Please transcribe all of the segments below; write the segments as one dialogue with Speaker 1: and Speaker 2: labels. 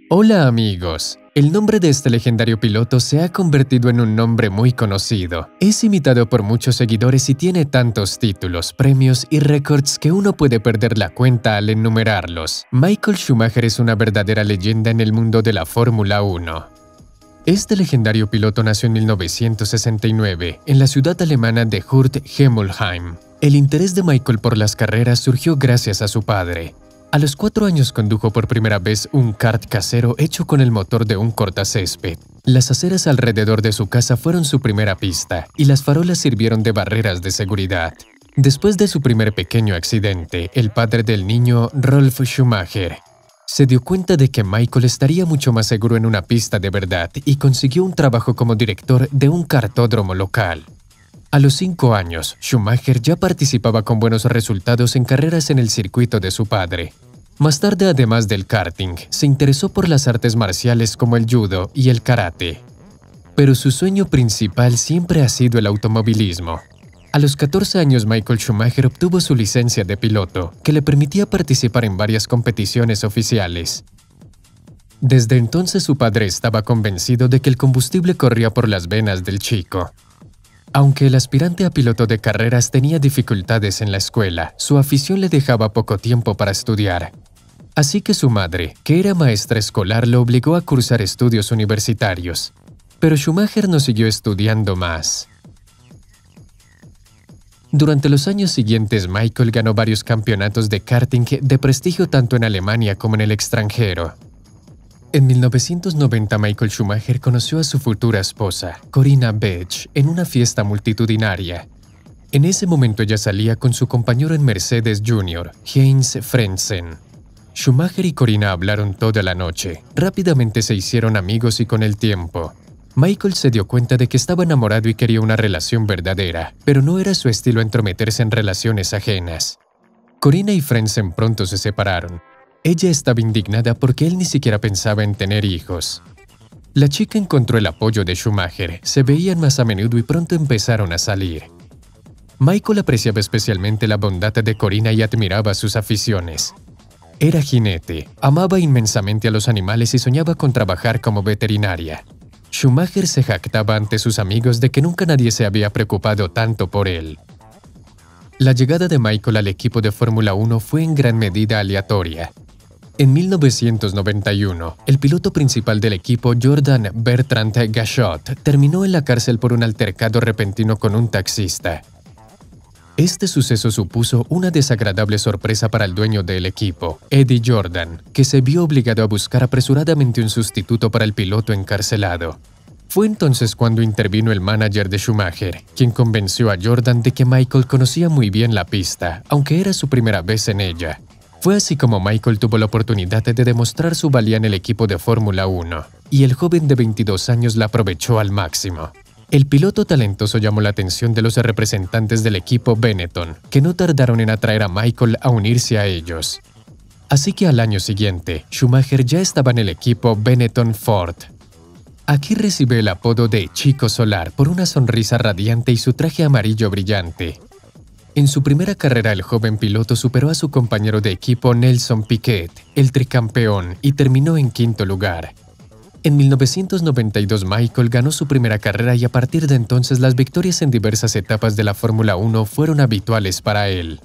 Speaker 1: Hola amigos, el nombre de este legendario piloto se ha convertido en un nombre muy conocido. Es imitado por muchos seguidores y tiene tantos títulos, premios y récords que uno puede perder la cuenta al enumerarlos. Michael Schumacher es una verdadera leyenda en el mundo de la Fórmula 1. Este legendario piloto nació en 1969 en la ciudad alemana de Hurt-Hemmelheim. El interés de Michael por las carreras surgió gracias a su padre. A los 4 años condujo por primera vez un kart casero hecho con el motor de un cortacésped. Las aceras alrededor de su casa fueron su primera pista y las farolas sirvieron de barreras de seguridad. Después de su primer pequeño accidente, el padre del niño, Rolf Schumacher, se dio cuenta de que Michael estaría mucho más seguro en una pista de verdad y consiguió un trabajo como director de un kartódromo local. A los 5 años, Schumacher ya participaba con buenos resultados en carreras en el circuito de su padre. Más tarde, además del karting, se interesó por las artes marciales como el judo y el karate. Pero su sueño principal siempre ha sido el automovilismo. A los 14 años, Michael Schumacher obtuvo su licencia de piloto, que le permitía participar en varias competiciones oficiales. Desde entonces, su padre estaba convencido de que el combustible corría por las venas del chico. Aunque el aspirante a piloto de carreras tenía dificultades en la escuela, su afición le dejaba poco tiempo para estudiar. Así que su madre, que era maestra escolar, lo obligó a cursar estudios universitarios. Pero Schumacher no siguió estudiando más. Durante los años siguientes, Michael ganó varios campeonatos de karting de prestigio tanto en Alemania como en el extranjero. En 1990, Michael Schumacher conoció a su futura esposa, Corinna Bech, en una fiesta multitudinaria. En ese momento ella salía con su compañero en Mercedes Jr., Heinz Frentzen. Schumacher y Corinna hablaron toda la noche. Rápidamente se hicieron amigos y con el tiempo, Michael se dio cuenta de que estaba enamorado y quería una relación verdadera, pero no era su estilo entrometerse en relaciones ajenas. Corinna y Frentzen pronto se separaron. Ella estaba indignada porque él ni siquiera pensaba en tener hijos. La chica encontró el apoyo de Schumacher, se veían más a menudo y pronto empezaron a salir. Michael apreciaba especialmente la bondad de Corinna y admiraba sus aficiones. Era jinete, amaba inmensamente a los animales y soñaba con trabajar como veterinaria. Schumacher se jactaba ante sus amigos de que nunca nadie se había preocupado tanto por él. La llegada de Michael al equipo de Fórmula 1 fue en gran medida aleatoria. En 1991, el piloto principal del equipo, Jordan Bertrand Gachot, terminó en la cárcel por un altercado repentino con un taxista. Este suceso supuso una desagradable sorpresa para el dueño del equipo, Eddie Jordan, que se vio obligado a buscar apresuradamente un sustituto para el piloto encarcelado. Fue entonces cuando intervino el manager de Schumacher, quien convenció a Jordan de que Michael conocía muy bien la pista, aunque era su primera vez en ella. Fue así como Michael tuvo la oportunidad de demostrar su valía en el equipo de Fórmula 1, y el joven de 22 años la aprovechó al máximo. El piloto talentoso llamó la atención de los representantes del equipo Benetton, que no tardaron en atraer a Michael a unirse a ellos. Así que al año siguiente, Schumacher ya estaba en el equipo Benetton Ford. Aquí recibe el apodo de Chico Solar por una sonrisa radiante y su traje amarillo brillante. En su primera carrera, el joven piloto superó a su compañero de equipo Nelson Piquet, el tricampeón, y terminó en 5º lugar. En 1992, Michael ganó su primera carrera y a partir de entonces las victorias en diversas etapas de la Fórmula 1 fueron habituales para él.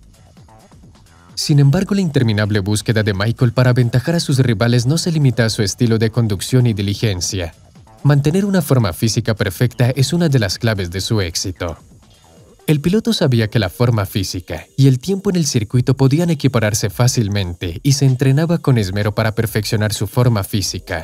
Speaker 1: Sin embargo, la interminable búsqueda de Michael para aventajar a sus rivales no se limita a su estilo de conducción y diligencia. Mantener una forma física perfecta es una de las claves de su éxito. El piloto sabía que la forma física y el tiempo en el circuito podían equipararse fácilmente y se entrenaba con esmero para perfeccionar su forma física.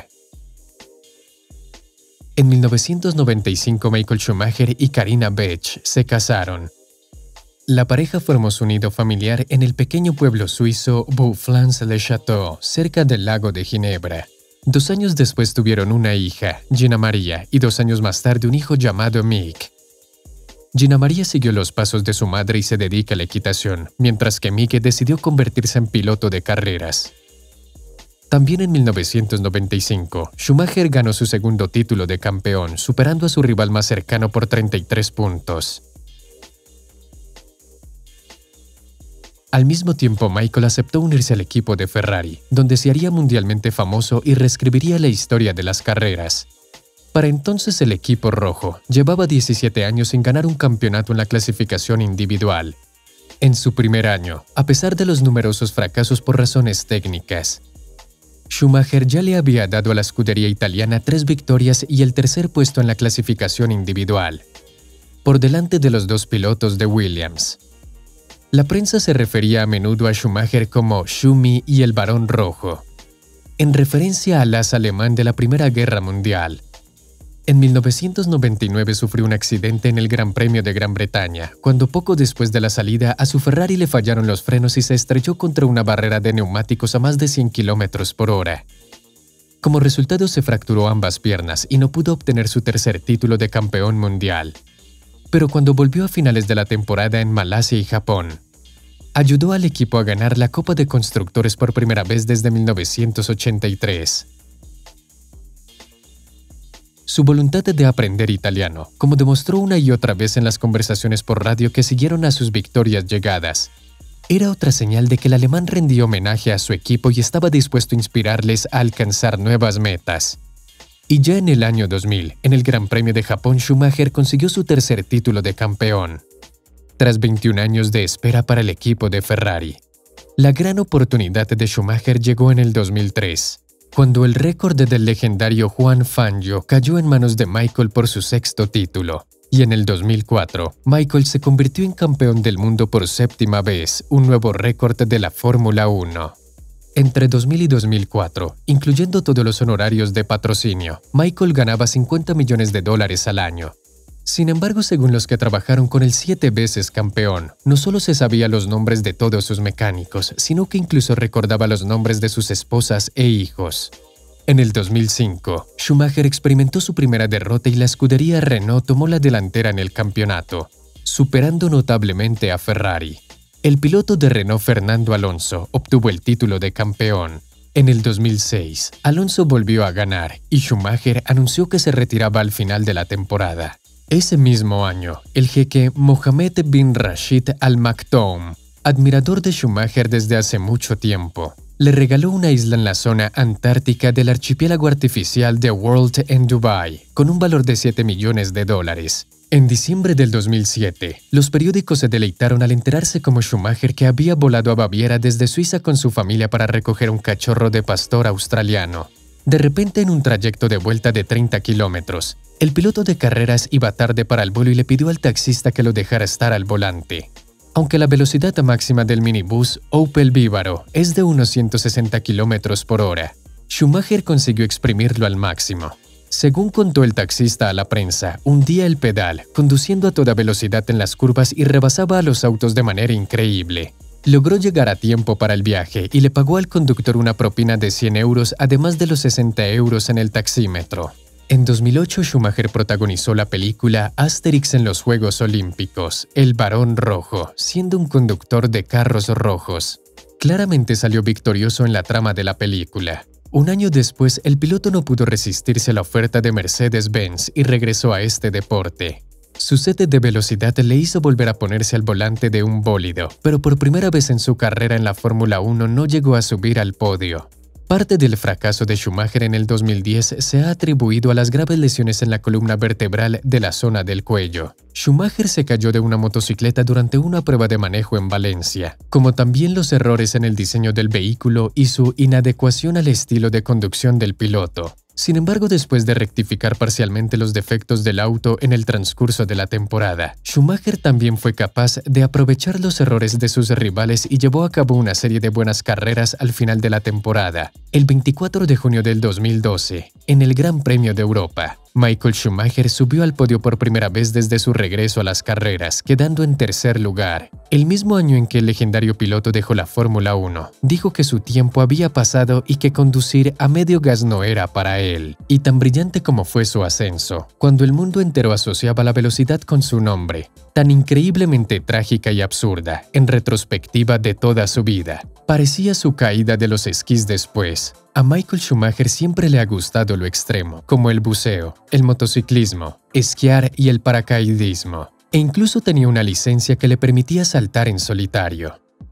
Speaker 1: En 1995, Michael Schumacher y Corinna Bech se casaron. La pareja formó su nido familiar en el pequeño pueblo suizo Bouflans-le-Château, cerca del lago de Ginebra. 2 años después tuvieron una hija, Gina Maria, y 2 años más tarde un hijo llamado Mick. Gina Maria siguió los pasos de su madre y se dedica a la equitación, mientras que Mick decidió convertirse en piloto de carreras. También en 1995, Schumacher ganó su segundo título de campeón, superando a su rival más cercano por 33 puntos. Al mismo tiempo, Michael aceptó unirse al equipo de Ferrari, donde se haría mundialmente famoso y reescribiría la historia de las carreras. Para entonces el equipo rojo llevaba 17 años sin ganar un campeonato en la clasificación individual. En su primer año, a pesar de los numerosos fracasos por razones técnicas, Schumacher ya le había dado a la escudería italiana 3 victorias y el tercer puesto en la clasificación individual, por delante de los 2 pilotos de Williams. La prensa se refería a menudo a Schumacher como Schumi y el Barón Rojo, en referencia al as alemán de la Primera Guerra Mundial. En 1999 sufrió un accidente en el Gran Premio de Gran Bretaña, cuando poco después de la salida a su Ferrari le fallaron los frenos y se estrelló contra una barrera de neumáticos a más de 100 km por hora. Como resultado se fracturó ambas piernas y no pudo obtener su tercer título de campeón mundial. Pero cuando volvió a finales de la temporada en Malasia y Japón, ayudó al equipo a ganar la Copa de Constructores por primera vez desde 1983. Su voluntad de aprender italiano, como demostró una y otra vez en las conversaciones por radio que siguieron a sus victorias llegadas, era otra señal de que el alemán rendía homenaje a su equipo y estaba dispuesto a inspirarles a alcanzar nuevas metas. Y ya en el año 2000, en el Gran Premio de Japón, Schumacher consiguió su tercer título de campeón, tras 21 años de espera para el equipo de Ferrari. La gran oportunidad de Schumacher llegó en el 2003, cuando el récord del legendario Juan Fangio cayó en manos de Michael por su sexto título. Y en el 2004, Michael se convirtió en campeón del mundo por séptima vez, un nuevo récord de la Fórmula 1. Entre 2000 y 2004, incluyendo todos los honorarios de patrocinio, Michael ganaba $50 millones al año. Sin embargo, según los que trabajaron con el 7 veces campeón, no solo se sabía los nombres de todos sus mecánicos, sino que incluso recordaba los nombres de sus esposas e hijos. En el 2005, Schumacher experimentó su primera derrota y la escudería Renault tomó la delantera en el campeonato, superando notablemente a Ferrari. El piloto de Renault, Fernando Alonso, obtuvo el título de campeón. En el 2006, Alonso volvió a ganar y Schumacher anunció que se retiraba al final de la temporada. Ese mismo año, el jeque Mohammed bin Rashid Al Maktoum, admirador de Schumacher desde hace mucho tiempo, le regaló una isla en la zona antártica del archipiélago artificial de World en Dubái, con un valor de $7 millones. En diciembre del 2007, los periódicos se deleitaron al enterarse como Schumacher que había volado a Baviera desde Suiza con su familia para recoger un cachorro de pastor australiano. De repente, en un trayecto de vuelta de 30 kilómetros, el piloto de carreras iba tarde para el vuelo y le pidió al taxista que lo dejara estar al volante. Aunque la velocidad máxima del minibús Opel Vivaro es de unos 160 km por hora, Schumacher consiguió exprimirlo al máximo. Según contó el taxista a la prensa, hundía el pedal, conduciendo a toda velocidad en las curvas y rebasaba a los autos de manera increíble. Logró llegar a tiempo para el viaje y le pagó al conductor una propina de 100 euros, además de los 60 euros en el taxímetro. En 2008, Schumacher protagonizó la película Asterix en los Juegos Olímpicos, El Barón Rojo, siendo un conductor de carros rojos. Claramente salió victorioso en la trama de la película. Un año después, el piloto no pudo resistirse a la oferta de Mercedes-Benz y regresó a este deporte. Su sed de velocidad le hizo volver a ponerse al volante de un bólido, pero por primera vez en su carrera en la Fórmula 1 no llegó a subir al podio. Parte del fracaso de Schumacher en el 2010 se ha atribuido a las graves lesiones en la columna vertebral de la zona del cuello. Schumacher se cayó de una motocicleta durante una prueba de manejo en Valencia, como también los errores en el diseño del vehículo y su inadecuación al estilo de conducción del piloto. Sin embargo, después de rectificar parcialmente los defectos del auto en el transcurso de la temporada, Schumacher también fue capaz de aprovechar los errores de sus rivales y llevó a cabo una serie de buenas carreras al final de la temporada. El 24 de junio del 2012, en el Gran Premio de Europa, Michael Schumacher subió al podio por primera vez desde su regreso a las carreras, quedando en tercer lugar. El mismo año en que el legendario piloto dejó la Fórmula 1, dijo que su tiempo había pasado y que conducir a medio gas no era para él. Y tan brillante como fue su ascenso, cuando el mundo entero asociaba la velocidad con su nombre, tan increíblemente trágica y absurda, en retrospectiva de toda su vida, parecía su caída de los esquís después. A Michael Schumacher siempre le ha gustado lo extremo, como el buceo, el motociclismo, esquiar y el paracaidismo, e incluso tenía una licencia que le permitía saltar en solitario.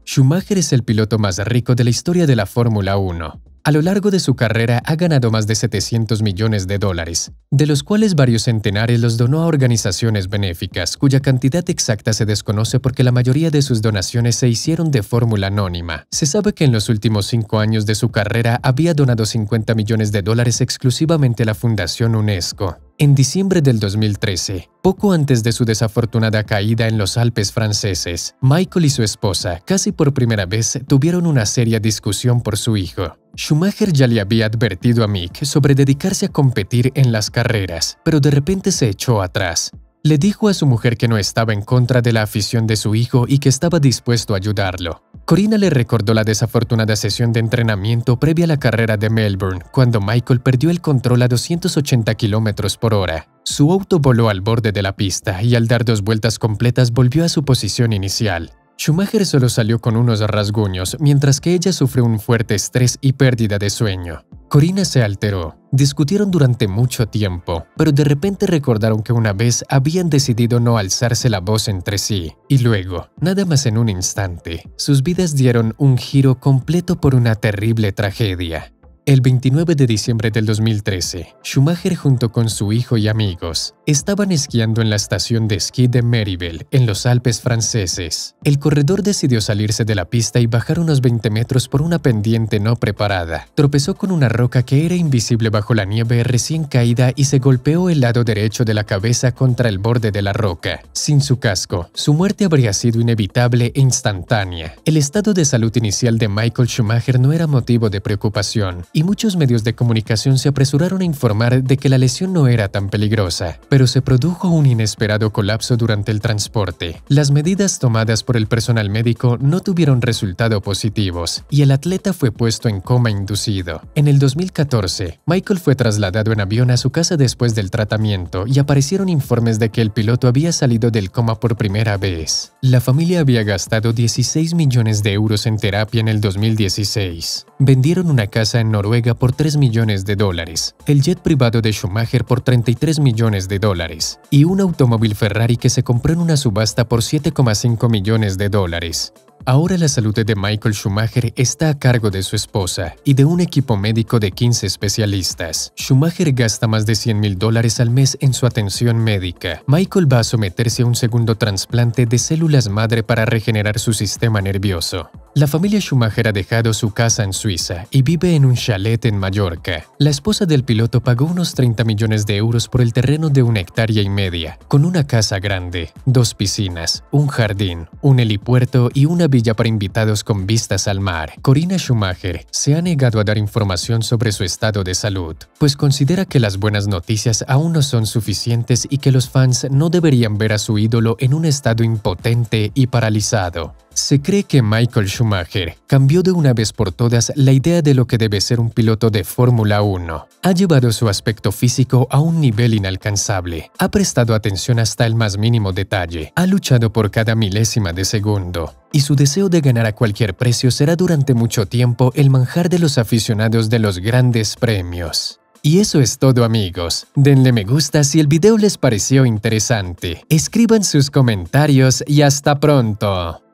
Speaker 1: Schumacher es el piloto más rico de la historia de la Fórmula 1. A lo largo de su carrera ha ganado más de 700 millones de dólares, de los cuales varios centenares los donó a organizaciones benéficas, cuya cantidad exacta se desconoce porque la mayoría de sus donaciones se hicieron de fórmula anónima. Se sabe que en los últimos 5 años de su carrera había donado 50 millones de dólares exclusivamente a la Fundación UNESCO. En diciembre del 2013, poco antes de su desafortunada caída en los Alpes franceses, Michael y su esposa, casi por primera vez, tuvieron una seria discusión por su hijo. Schumacher ya le había advertido a Mick sobre dedicarse a competir en las carreras, pero de repente se echó atrás. Le dijo a su mujer que no estaba en contra de la afición de su hijo y que estaba dispuesto a ayudarlo. Corina le recordó la desafortunada sesión de entrenamiento previa a la carrera de Melbourne, cuando Michael perdió el control a 280 km/h. Su auto voló al borde de la pista y al dar 2 vueltas completas volvió a su posición inicial. Schumacher solo salió con unos rasguños, mientras que ella sufrió un fuerte estrés y pérdida de sueño. Corina se alteró. Discutieron durante mucho tiempo, pero de repente recordaron que una vez habían decidido no alzarse la voz entre sí. Y luego, nada más en un instante, sus vidas dieron un giro completo por una terrible tragedia. El 29 de diciembre del 2013, Schumacher junto con su hijo y amigos estaban esquiando en la estación de esquí de Meribel, en los Alpes franceses. El corredor decidió salirse de la pista y bajar unos 20 metros por una pendiente no preparada. Tropezó con una roca que era invisible bajo la nieve recién caída y se golpeó el lado derecho de la cabeza contra el borde de la roca. Sin su casco, su muerte habría sido inevitable e instantánea. El estado de salud inicial de Michael Schumacher no era motivo de preocupación, y muchos medios de comunicación se apresuraron a informar de que la lesión no era tan peligrosa, pero se produjo un inesperado colapso durante el transporte. Las medidas tomadas por el personal médico no tuvieron resultados positivos y el atleta fue puesto en coma inducido. En el 2014, Michael fue trasladado en avión a su casa después del tratamiento y aparecieron informes de que el piloto había salido del coma por primera vez. La familia había gastado 16 millones de euros en terapia en el 2016. Vendieron una casa en Noruega por 3 millones de dólares, el jet privado de Schumacher por 33 millones de dólares y un automóvil Ferrari que se compró en una subasta por 7,5 millones de dólares. Ahora la salud de Michael Schumacher está a cargo de su esposa y de un equipo médico de 15 especialistas. Schumacher gasta más de $100,000 al mes en su atención médica. Michael va a someterse a un segundo trasplante de células madre para regenerar su sistema nervioso. La familia Schumacher ha dejado su casa en Suiza y vive en un chalet en Mallorca. La esposa del piloto pagó unos 30 millones de euros por el terreno de 1,5 hectáreas, con una casa grande, 2 piscinas, un jardín, un helipuerto y una villa para invitados con vistas al mar. Corina Schumacher se ha negado a dar información sobre su estado de salud, pues considera que las buenas noticias aún no son suficientes y que los fans no deberían ver a su ídolo en un estado impotente y paralizado. Se cree que Michael Schumacher cambió de una vez por todas la idea de lo que debe ser un piloto de Fórmula 1. Ha llevado su aspecto físico a un nivel inalcanzable, ha prestado atención hasta el más mínimo detalle, ha luchado por cada milésima de segundo, y su deseo de ganar a cualquier precio será durante mucho tiempo el manjar de los aficionados de los grandes premios. Y eso es todo, amigos. Denle me gusta si el video les pareció interesante. Escriban sus comentarios y hasta pronto.